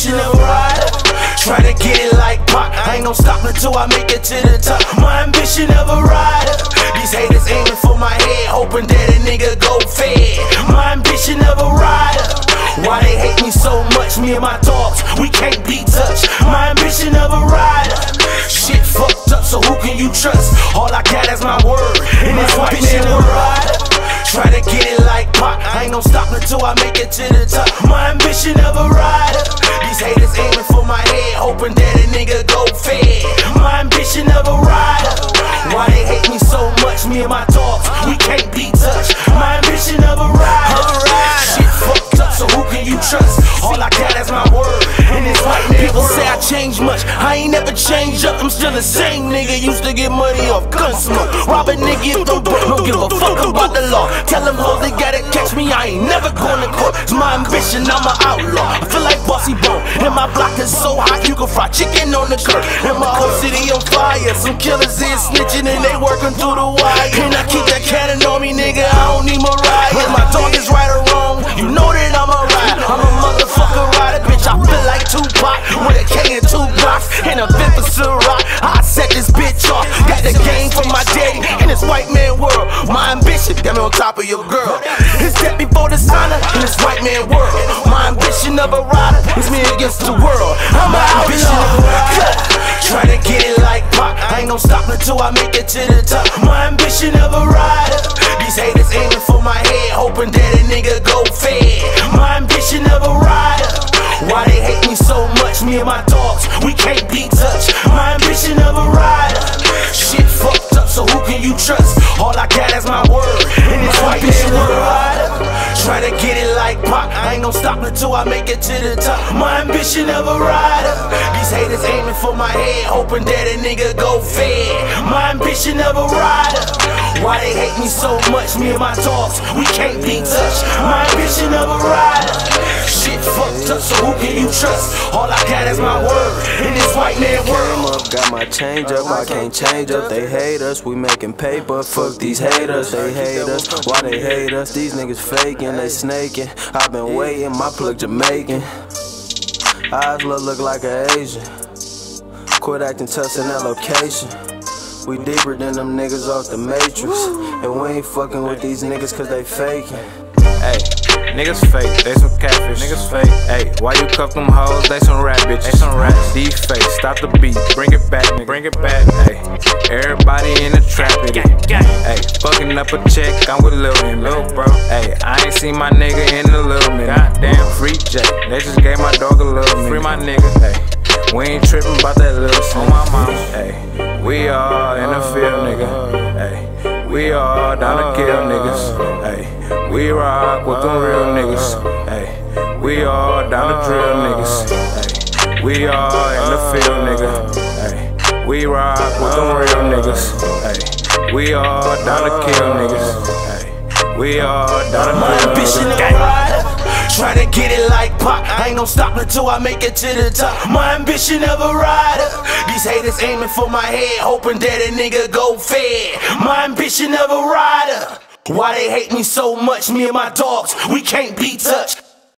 ambition of a rider. Try to get it like Pac, I ain't gon' stop until I make it to the top. My ambition of a rider. These haters aiming for my head, hoping that a nigga go fed. My ambition of a rider. Why they hate me so much? Me and my dogs, we can't be touched. My ambition of a rider. Shit fucked up, so who can you trust? All I got is my word, and it's white man of a rider. Try to get it like Pac, I ain't gon' stop until I make it to the top. My ambition of a rider. These haters aiming for my head, hoping that a nigga go fed. My ambition of a rider. Why they hate me so much? Me and my dogs, we can't be touched. My ambition of a rider. Shit fucked up, so who can you trust? All I got is my word, and it's white man. People say I changed much, I ain't never changed up. I'm still the same nigga, used to get money off gun smoke. Rob a nigga if don't broke, don't give a fuck about the law. Tell them hoes they gotta catch me, I ain't never going to court. It's my ambition, I'm an outlaw. I feel like Bossy Bone, and my block is so hot you can fry chicken on the curb. And my whole city on fire, some killers is snitching and they working through the wire. And I keep that cannon on me, nigga, I don't need Mariah. If my dog is right or wrong, you know that I'm a ride. I'm a motherfucker rider, bitch, I feel like Tupac with a K and 2 blocks and a fifth of Ciroc. I set this bitch off, got the game from my daddy in this white man world. My ambition, got me on top of your girl. It's death before the sauna in this white man world. My ambition of a rider is me against the world. I'm an outlaw. Try to get it like Pac, I ain't gon' stop until I make it to the top. My ambition of a rider. These haters aiming for my head, hoping that a nigga go fed. My ambition of a rider. Why they hate me so much? Me and my dogs, we can't be touched. My ambition of a rider. Shit fucked up, so who can you trust? All I got is my word, and it's white man of a rider. Try to get it like Pac, I ain't gon' stop until I make it to the top. My ambition of a rider. These haters aiming for my head, hoping that a nigga go fed. My ambition of a rider. Why they hate me so much? Me and my dogs, we can't be touched. My ambition of a rider. Shit fucked up, so who can you trust? All I got is my word, in this white man world. Came up, got my change up, I can't change up. They hate us, we making paper. Fuck these haters, they hate us. Why they hate us? These niggas faking, they snaking. I've been waiting, my plug Jamaican. Eyes look like an Asian. Quit acting tough in that location. We deeper than them niggas off the Matrix. And we ain't fucking with these niggas cause they faking. Hey, niggas fake, they some catfish. Niggas fake, hey, why you cuff them hoes? They some rat bitches. They some rats. These fake, stop the beat, bring it back, nigga. Bring it back, hey. Everybody in the trap with it. Hey, fucking up a check, I'm with Lil and Lil Bro. Hey, I ain't seen my nigga in a little minute. Goddamn, free J. They just gave my dog a little minute. Free my nigga, hey. We ain't tripping about that little shit. On my mama, hey. We all in the field, nigga. Hey, we all down to kill niggas. Hey, we rock with them real niggas. Hey, we all down to drill niggas. Hey, we all in the field, nigga. Hey, we rock with them real niggas. Hey, we all down to kill niggas. Hey, we all down to drill niggas. Try to get it like Pac, I ain't gon' stop until I make it to the top. My ambition of a rider. These haters aiming for my head, hoping that a nigga go fed. My ambition of a rider. Why they hate me so much? Me and my dogs, we can't be touched.